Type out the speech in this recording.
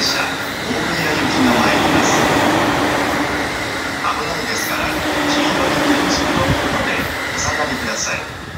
車、大宮行きが参ります。危ないですから、黄色い点字のところでお下がりください。